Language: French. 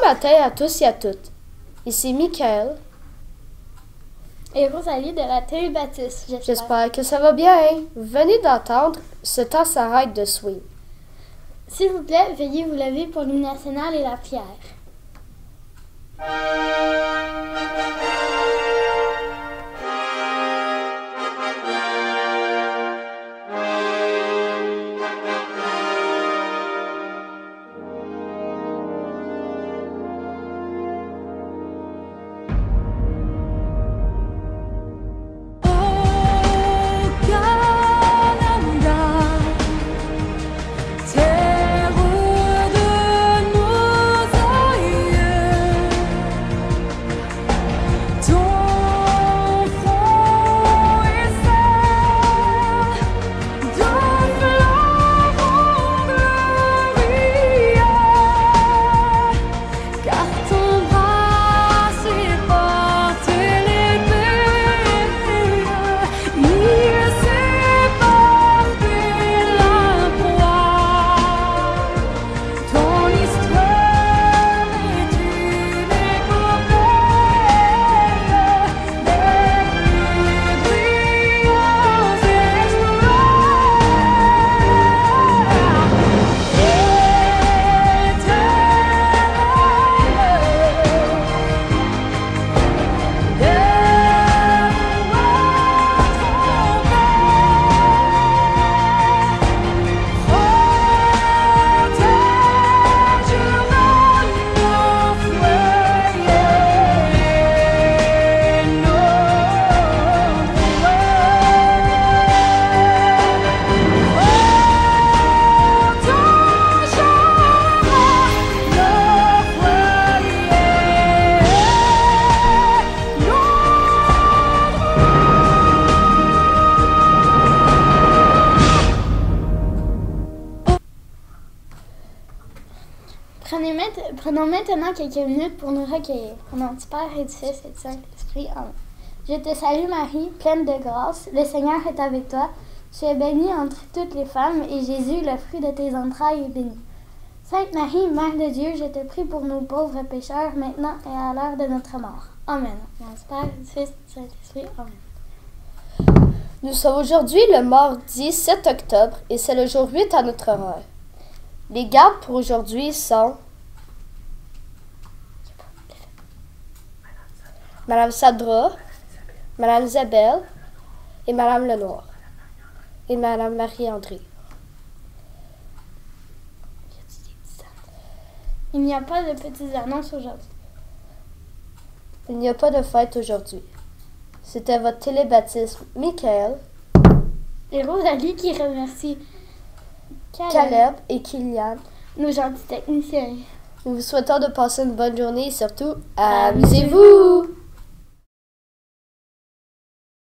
matin à tous et à toutes. Ici Michael. Et Rosalie de la Télé-Baptiste, J'espère que ça va bien. Vous venez d'entendre Ce temps s'arrête de Swing. S'il vous plaît, veuillez vous lever pour l'hymne national et la prière. Prenons maintenant quelques minutes pour nous recueillir. Au nom du Père et du Fils et du Saint-Esprit. Amen. Je te salue Marie, pleine de grâce, le Seigneur est avec toi. Tu es bénie entre toutes les femmes, et Jésus, le fruit de tes entrailles, est béni. Sainte Marie, Mère de Dieu, je te prie pour nous pauvres pécheurs, maintenant et à l'heure de notre mort. Amen. Au nom du Père et du Fils et du Saint-Esprit. Amen. Nous sommes aujourd'hui le mardi 7 octobre et c'est le jour 8 à notre horaire. Les gardes pour aujourd'hui sont Madame Sadra, Madame Isabelle et Madame Lenoir et Madame Marie-André. Il n'y a pas de petites annonces aujourd'hui. Il n'y a pas de fête aujourd'hui. C'était votre télébaptisme, Michael et Rosalie qui remercie Caleb et Kylian, nos gentils techniciens. Nous vous souhaitons de passer une bonne journée et surtout, amusez-vous!